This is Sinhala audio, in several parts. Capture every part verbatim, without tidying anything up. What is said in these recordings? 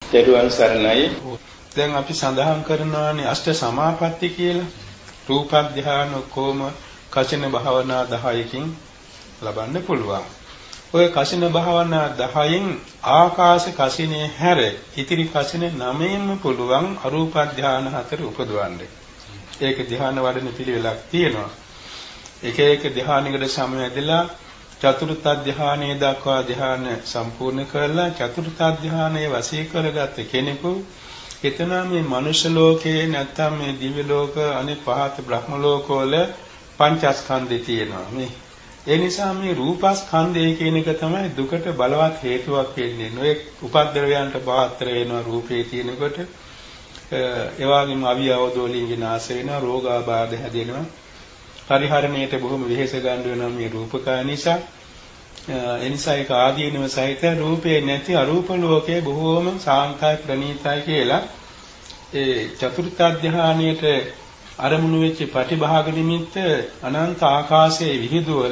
දේරුවන් සරණයි. දැන් අපි සඳහන් කරනවානේ අෂ්ට සමාපatti කියලා. රූප ධ්‍යාන කොම කසින භාවනා දහයකින් ලබන්න පුළුවන්. ඔය කසින භාවනා දහයෙන් ආකාශ කසිනේ හැර ඉතිරි කසින නවයෙන්ම පුළුවන් අරූප ධ්‍යාන හතර උපදවන්න. ඒක ධ්‍යාන වඩන පිළිවෙලක් තියෙනවා. එක එක ධ්‍යානයකට සමවැදලා චතුර්ථ ධ්‍යානයේ දක්වා ධ්‍යාන සම්පූර්ණ කරලා චතුර්ථ ධ්‍යානයේ වශී කරගත් කෙනෙකු එතන මේ මනුෂ්‍ය ලෝකයේ නැත්නම් මේ දිව්‍ය ලෝක අනිත් පහත බ්‍රහ්ම ලෝකවල පංචස්කන්ධය තියෙනවා. මේ ඒ නිසා මේ රූපස්කන්ධය කියන එක තමයි දුකට බලවත් හේතුවක් වෙන්නේ. නොයේ උපද්දවයන්ට පාත්‍ර වෙනවා රූපේ තියෙනකොට. ඒ වගේම අවියවද වලින් විනාශ වෙනවා, රෝගාබාධ හැදෙනවා. පරිහරණයට බොහොම වෙහෙස ගන්න වෙනවා මේ රූපකය නිසා. ඒ නිසා ඒක ආදීනව සහිත රූපේ නැති අරූප ලෝකයේ බොහෝම සාන්තයි ප්‍රණීතයි කියලා ඒ චතුර්ථ ධ්‍යානයේට අරමුණු වෙච්ච ප්‍රතිභාග නිමිත්ත අනන්ත ආකාශයේ විහිදුවල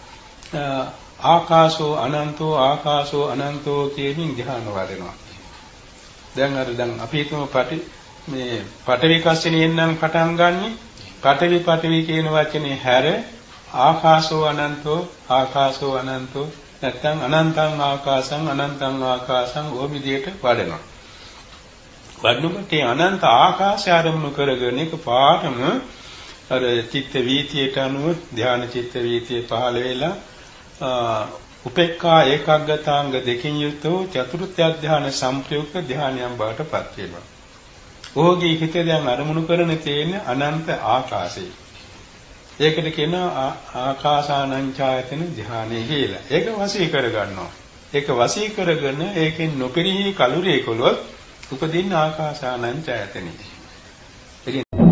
ආකාශෝ අනන්තෝ ආකාශෝ අනන්තෝ කියන ධ්‍යාන වඩනවා. දැන් අර දැන් අපි හිතමු පටි මේ පඨවි කස්සෙනියෙන් නම් පටන් ගන්නෙ පඨවි පඨවි කියන වචනේ හැර ආකාශෝ අනන්තෝ ආකාශෝ අනන්තෝ නැත්නම් අනන්තං ආකාශං අනන්තං ආකාශං ඕ විදියට වඩනවා. වඩනකොට අනන්ත ආකාශය ආරම්භ කරගෙන එක පාඩම අර චිත්ත වීතියට අනුව ධාන චිත්ත වීතිය පහළ වෙලා උපේක්ඛා ඒකාග්‍රතාංග දෙකින් යුක්තව චතුර්ථ ධාන සම්ප්‍රයුක්ත ධානයන් බවට පත් වෙනවා. ඕගේ හිතේ දැන් අරමුණු කරන තේන අනන්ත ආකාශය. ඒකට කියනවා ආකාසානංචායතන ධානය කියලා. ඒක වශී කරගන්නවා. ඒක වශී කරගෙන ඒකෙන් නොපිරිහි කලුරිය කළොත් උපදින්න ආකාසානංචායතනෙ.